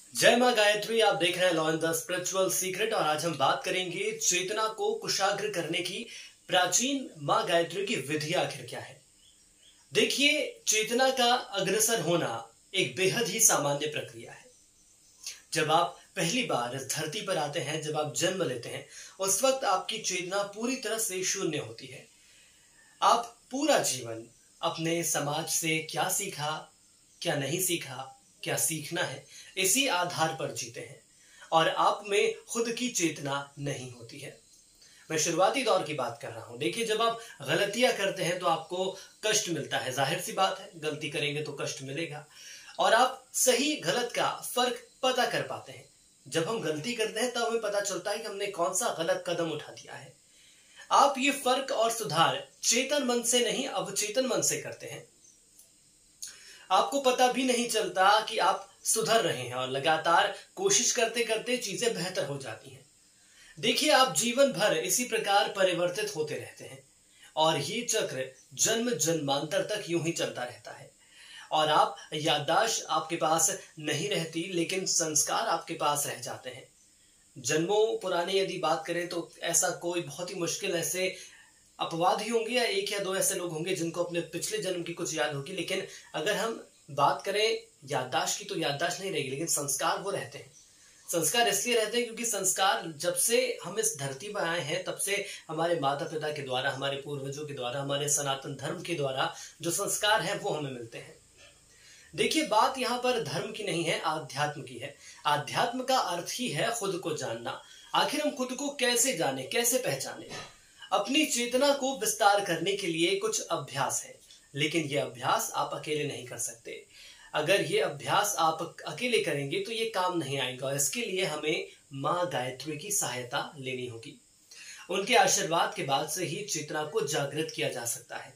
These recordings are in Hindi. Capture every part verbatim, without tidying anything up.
जय माँ गायत्री। आप देख रहे हैं law and the spiritual secret और आज हम बात करेंगे चेतना को कुशाग्र करने की प्राचीन माँ गायत्री की विधि आखिर क्या है। देखिए, चेतना का अग्रसर होना एक बेहद ही सामान्य प्रक्रिया है। जब आप पहली बार इस धरती पर आते हैं, जब आप जन्म लेते हैं, उस वक्त आपकी चेतना पूरी तरह से शून्य होती है। आप पूरा जीवन अपने समाज से क्या सीखा, क्या नहीं सीखा, क्या सीखना है, इसी आधार पर जीते हैं और आप में खुद की चेतना नहीं होती है। मैं शुरुआती दौर की बात कर रहा हूं। देखिए, जब आप गलतियां करते हैं तो आपको कष्ट मिलता है, जाहिर सी बात है, गलती करेंगे तो कष्ट मिलेगा। और आप सही गलत का फर्क पता कर पाते हैं। जब हम गलती करते हैं तब हमें पता चलता है कि हमने कौन सा गलत कदम उठा दिया है। आप ये फर्क और सुधार चेतन मन से नहीं, अवचेतन मन से करते हैं। आपको पता भी नहीं चलता कि आप सुधर रहे हैं और लगातार कोशिश करते करते चीजें बेहतर हो जाती हैं। देखिए, आप जीवन भर इसी प्रकार परिवर्तित होते रहते हैं और ये चक्र जन्म जन्मांतर तक यूं ही चलता रहता है। और आप याददाश्त आपके पास नहीं रहती, लेकिन संस्कार आपके पास रह जाते हैं। जन्मों पुराने यदि बात करें तो ऐसा कोई बहुत ही मुश्किल ऐसे अपवाद ही होंगे या एक या दो ऐसे लोग होंगे जिनको अपने पिछले जन्म की कुछ याद होगी। लेकिन अगर हम बात करें याददाश्त की, तो याददाश्त नहीं रहेगी, लेकिन संस्कार वो रहते हैं। संस्कार इसलिए रहते हैं क्योंकि संस्कार जब से हम इस धरती पर आए हैं तब से हमारे माता पिता के द्वारा, हमारे पूर्वजों के द्वारा, हमारे सनातन धर्म के द्वारा जो संस्कार हैं वो हमें मिलते हैं। देखिए, बात यहाँ पर धर्म की नहीं है, आध्यात्म की है। आध्यात्म का अर्थ ही है खुद को जानना। आखिर हम खुद को कैसे जाने, कैसे पहचाने। अपनी चेतना को विस्तार करने के लिए कुछ अभ्यास है, लेकिन ये अभ्यास आप अकेले नहीं कर सकते। अगर ये अभ्यास आप अकेले करेंगे तो ये काम नहीं आएगा और इसके लिए हमें माँ गायत्री की सहायता लेनी होगी। उनके आशीर्वाद के बाद से ही चेतना को जागृत किया जा सकता है।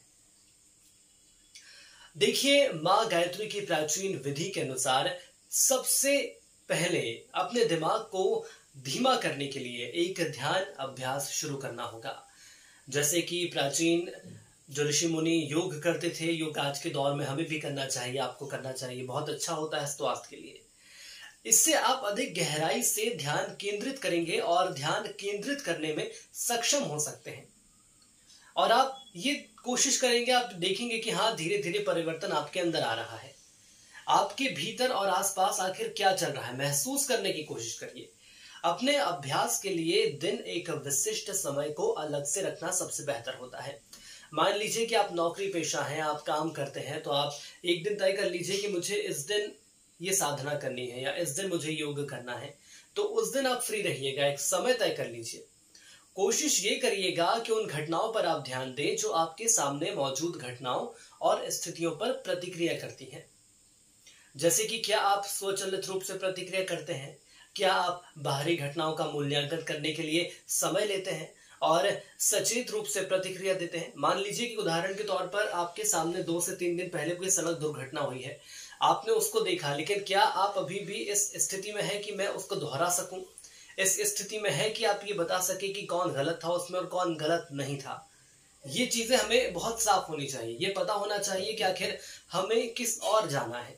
देखिए, माँ गायत्री की प्राचीन विधि के अनुसार सबसे पहले अपने दिमाग को धीमा करने के लिए एक ध्यान अभ्यास शुरू करना होगा। जैसे कि प्राचीन जो ऋषि मुनि योग करते थे, योग आज के दौर में हमें भी करना चाहिए, आपको करना चाहिए, बहुत अच्छा होता है स्वास्थ्य के लिए। इससे आप अधिक गहराई से ध्यान केंद्रित करेंगे और ध्यान केंद्रित करने में सक्षम हो सकते हैं। और आप ये कोशिश करेंगे, आप देखेंगे कि हाँ, धीरे धीरे परिवर्तन आपके अंदर आ रहा है। आपके भीतर और आसपास आखिर क्या चल रहा है, महसूस करने की कोशिश करिए। अपने अभ्यास के लिए दिन एक विशिष्ट समय को अलग से रखना सबसे बेहतर होता है। मान लीजिए कि आप नौकरी पेशा हैं, आप काम करते हैं, तो आप एक दिन तय कर लीजिए कि मुझे इस दिन ये साधना करनी है या इस दिन मुझे योग करना है। तो उस दिन आप फ्री रहिएगा, एक समय तय कर लीजिए। कोशिश ये करिएगा कि उन घटनाओं पर आप ध्यान दें जो आपके सामने मौजूद घटनाओं और स्थितियों पर प्रतिक्रिया करती हैं। जैसे कि क्या आप स्वचालित रूप से प्रतिक्रिया करते हैं, क्या आप बाहरी घटनाओं का मूल्यांकन करने के लिए समय लेते हैं और सचेत रूप से प्रतिक्रिया देते हैं। मान लीजिए कि उदाहरण के तौर पर आपके सामने दो से तीन दिन पहले कोई सड़क दुर्घटना हुई है, आपने उसको देखा, लेकिन क्या आप अभी भी इस स्थिति में है कि मैं उसको दोहरा सकूं, इस स्थिति में है कि आप ये बता सके कि कौन गलत था उसमें और कौन गलत नहीं था। ये चीजें हमें बहुत साफ होनी चाहिए, ये पता होना चाहिए कि आखिर हमें किस ओर जाना है।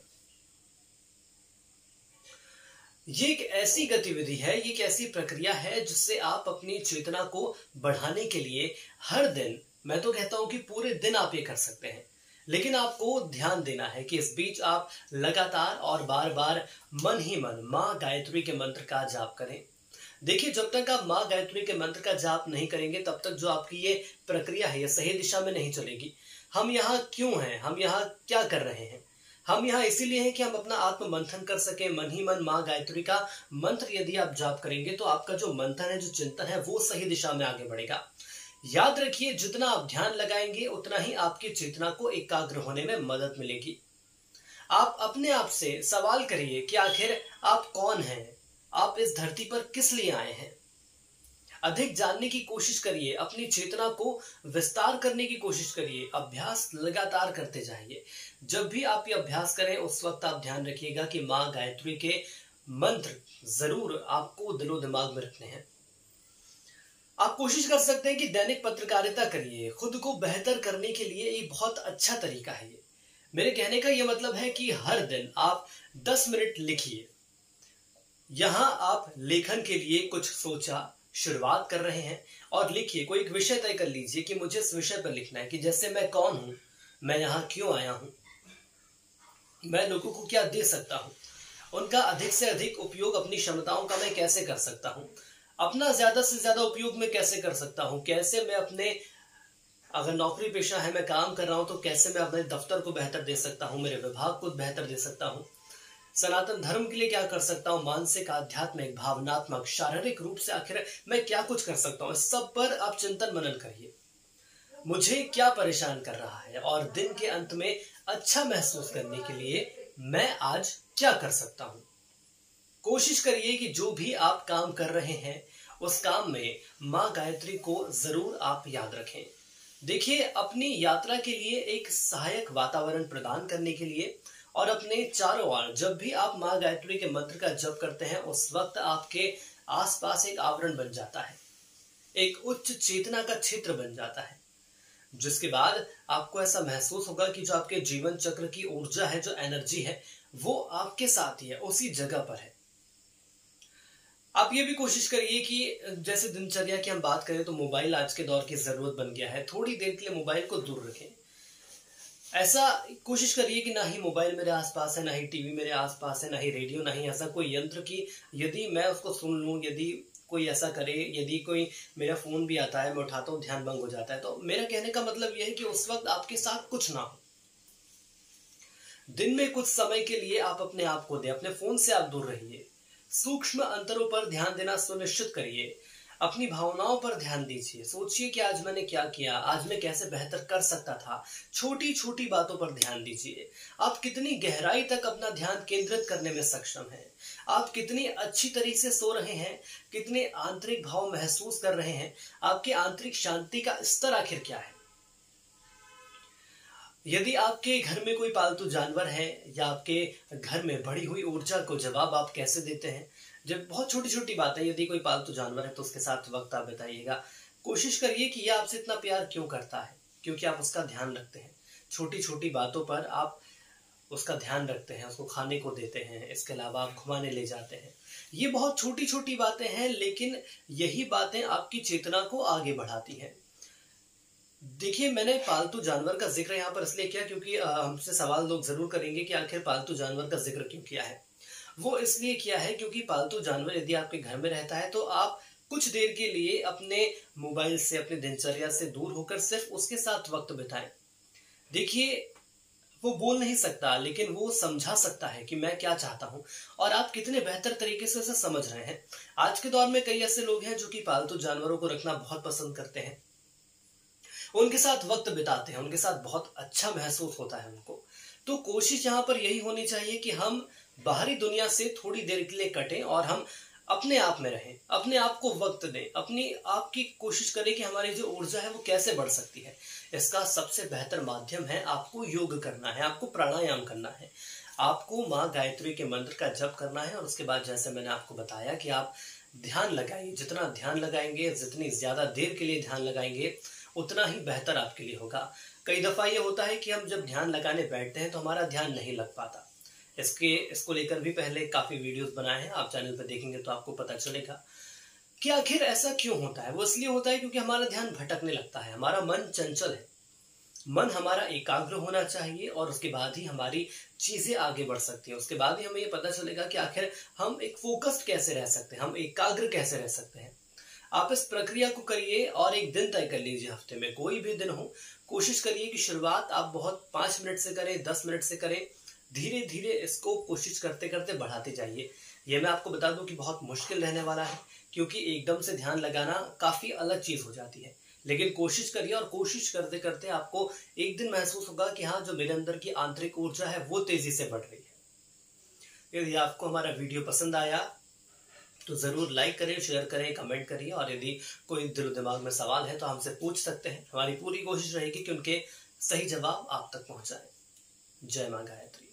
ये एक ऐसी गतिविधि है, ये एक ऐसी प्रक्रिया है जिससे आप अपनी चेतना को बढ़ाने के लिए हर दिन, मैं तो कहता हूं कि पूरे दिन आप ये कर सकते हैं। लेकिन आपको ध्यान देना है कि इस बीच आप लगातार और बार बार मन ही मन माँ गायत्री के मंत्र का जाप करें। देखिए, जब तक आप माँ गायत्री के मंत्र का जाप नहीं करेंगे तब तक जो आपकी ये प्रक्रिया है ये सही दिशा में नहीं चलेगी। हम यहाँ क्यों हैं, हम यहाँ क्या कर रहे हैं? हम यहाँ इसीलिए हैं कि हम अपना आत्म मंथन कर सके। मन ही मन माँ गायत्री का मंत्र यदि आप जाप करेंगे तो आपका जो मंथन है, जो चिंतन है, वो सही दिशा में आगे बढ़ेगा। याद रखिए, जितना आप ध्यान लगाएंगे उतना ही आपकी चेतना को एकाग्र होने में मदद मिलेगी। आप अपने आप से सवाल करिए कि आखिर आप कौन हैं, आप इस धरती पर किस लिए आए हैं। अधिक जानने की कोशिश करिए, अपनी चेतना को विस्तार करने की कोशिश करिए। अभ्यास लगातार करते जाइए। जब भी आप ये अभ्यास करें उस वक्त आप ध्यान रखिएगा कि माँ गायत्री के मंत्र जरूर आपको दिलो दिमाग में रखने हैं। आप कोशिश कर सकते हैं कि दैनिक पत्रकारिता करिए। खुद को बेहतर करने के लिए ये बहुत अच्छा तरीका है। ये मेरे कहने का ये मतलब है कि हर दिन आप दस मिनट लिखिए, यहाँ आप लेखन के लिए कुछ सोचा, शुरुआत कर रहे हैं और लिखिए। कोई एक विषय तय कर लीजिए कि मुझे इस विषय पर लिखना है, कि जैसे मैं कौन हूं, मैं यहाँ क्यों आया हूं, मैं लोगों को क्या दे सकता हूं, उनका अधिक से अधिक उपयोग अपनी क्षमताओं का मैं कैसे कर सकता हूं, अपना ज्यादा से ज्यादा उपयोग मैं कैसे कर सकता हूं, कैसे मैं अपने, अगर नौकरी पेशा है, मैं काम कर रहा हूं, तो कैसे मैं अपने दफ्तर को बेहतर दे सकता हूं, मेरे विभाग को बेहतर दे सकता हूं, सनातन धर्म के लिए क्या कर सकता हूं, मानसिक, आध्यात्मिक, भावनात्मक, शारीरिक रूप से आखिर मैं क्या कुछ कर सकता हूं। इस सब पर आप चिंतन मनन करिए, मुझे क्या परेशान कर रहा है और दिन के अंत में अच्छा महसूस करने के लिए मैं आज क्या कर सकता हूं। कोशिश करिए कि जो भी आप काम कर रहे हैं उस काम में मां गायत्री को जरूर आप याद रखें। देखिए, अपनी यात्रा के लिए एक सहायक वातावरण प्रदान करने के लिए और अपने चारों ओर जब भी आप मां गायत्री के मंत्र का जप करते हैं उस वक्त आपके आसपास एक आवरण बन जाता है, एक उच्च चेतना का क्षेत्र बन जाता है, जिसके बाद आपको ऐसा महसूस होगा कि जो आपके जीवन चक्र की ऊर्जा है, जो एनर्जी है, वो आपके साथ ही है, उसी जगह पर है। आप ये भी कोशिश करिए कि जैसे दिनचर्या की हम बात करें तो मोबाइल आज के दौर की जरूरत बन गया है, थोड़ी देर के लिए मोबाइल को दूर रखें। ऐसा कोशिश करिए कि ना ही मोबाइल मेरे आसपास है, ना ही टीवी मेरे आसपास है, ना ही रेडियो, ना ही ऐसा कोई यंत्र कि यदि मैं उसको सुन लूं, यदि कोई ऐसा करे, यदि कोई मेरा फोन भी आता है, मैं उठाता हूँ, ध्यान भंग हो जाता है। तो मेरा कहने का मतलब यह है कि उस वक्त आपके साथ कुछ ना हो। दिन में कुछ समय के लिए आप अपने आप को दें, अपने फोन से आप दूर रहिए, सूक्ष्म अंतरों पर ध्यान देना सुनिश्चित करिए, अपनी भावनाओं पर ध्यान दीजिए, सोचिए कि आज मैंने क्या किया, आज मैं कैसे बेहतर कर सकता था। छोटी छोटी बातों पर ध्यान दीजिए, आप कितनी गहराई तक अपना ध्यान केंद्रित करने में सक्षम हैं, आप कितनी अच्छी तरीके से सो रहे हैं, कितने आंतरिक भाव महसूस कर रहे हैं, आपके आंतरिक शांति का स्तर आखिर क्या है। यदि आपके घर में कोई पालतू जानवर है या आपके घर में बढ़ी हुई ऊर्जा को जवाब आप कैसे देते हैं, जब बहुत छोटी छोटी बात है, यदि कोई पालतू जानवर है तो उसके साथ वक्त आप बिताइएगा। कोशिश करिए कि यह आपसे इतना प्यार क्यों करता है, क्योंकि आप उसका ध्यान रखते हैं। छोटी छोटी बातों पर आप उसका ध्यान रखते हैं, उसको खाने को देते हैं, इसके अलावा आप घुमाने ले जाते हैं। ये बहुत छोटी छोटी बातें हैं, लेकिन यही बातें आपकी चेतना को आगे बढ़ाती हैं। देखिए, मैंने पालतू जानवर का जिक्र यहाँ पर इसलिए किया क्योंकि हमसे सवाल लोग जरूर करेंगे कि आखिर पालतू जानवर का जिक्र क्यों किया है। वो इसलिए किया है क्योंकि पालतू जानवर यदि आपके घर में रहता है तो आप कुछ देर के लिए अपने मोबाइल से, अपने दिनचर्या से दूर होकर सिर्फ उसके साथ वक्त बिताएं। देखिए, वो बोल नहीं सकता लेकिन वो समझा सकता है कि मैं क्या चाहता हूं और आप कितने बेहतर तरीके से उसे समझ रहे हैं। आज के दौर में कई ऐसे लोग हैं जो कि पालतू जानवरों को रखना बहुत पसंद करते हैं, उनके साथ वक्त बिताते हैं, उनके साथ बहुत अच्छा महसूस होता है उनको। तो कोशिश यहाँ पर यही होनी चाहिए कि हम बाहरी दुनिया से थोड़ी देर के लिए कटें और हम अपने आप में रहें, अपने आप को वक्त दें, अपनी आप की कोशिश करें कि हमारी जो ऊर्जा है वो कैसे बढ़ सकती है। इसका सबसे बेहतर माध्यम है आपको योग करना है, आपको प्राणायाम करना है, आपको माँ गायत्री के मंत्र का जप करना है और उसके बाद जैसे मैंने आपको बताया कि आप ध्यान लगाइए। जितना ध्यान लगाएंगे, जितनी ज्यादा देर के लिए ध्यान लगाएंगे, उतना ही बेहतर आपके लिए होगा। कई दफा ये होता है कि हम जब ध्यान लगाने बैठते हैं तो हमारा ध्यान नहीं लग पाता। इसके इसको लेकर भी पहले काफी वीडियोस बनाए हैं, आप चैनल पर देखेंगे तो आपको पता चलेगा कि आखिर ऐसा क्यों होता है। वो इसलिए होता है क्योंकि हमारा ध्यान भटकने लगता है, हमारा मन चंचल है। मन हमारा एकाग्र होना चाहिए और उसके बाद ही हमारी चीजें आगे बढ़ सकती हैं। उसके बाद ही हमें ये पता चलेगा कि आखिर हम एक फोकस्ड कैसे रह सकते हैं, हम एकाग्र कैसे रह सकते हैं। आप इस प्रक्रिया को करिए और एक दिन तय कर लीजिए, हफ्ते में कोई भी दिन हो। कोशिश करिए कि शुरुआत आप बहुत पांच मिनट से करें, दस मिनट से करें, धीरे धीरे इसको कोशिश करते करते बढ़ाते जाइए। ये मैं आपको बता दूं कि बहुत मुश्किल रहने वाला है, क्योंकि एकदम से ध्यान लगाना काफी अलग चीज हो जाती है। लेकिन कोशिश करिए और कोशिश करते करते आपको एक दिन महसूस होगा कि हाँ, जो मेरे अंदर की आंतरिक ऊर्जा है वो तेजी से बढ़ रही है। यदि आपको हमारा वीडियो पसंद आया तो जरूर लाइक करें, शेयर करें, कमेंट करिए और यदि कोई दिलो दिमाग में सवाल है तो हमसे पूछ सकते हैं। हमारी पूरी कोशिश रहेगी कि उनके सही जवाब आप तक पहुंचाएं। जय मां गायत्री।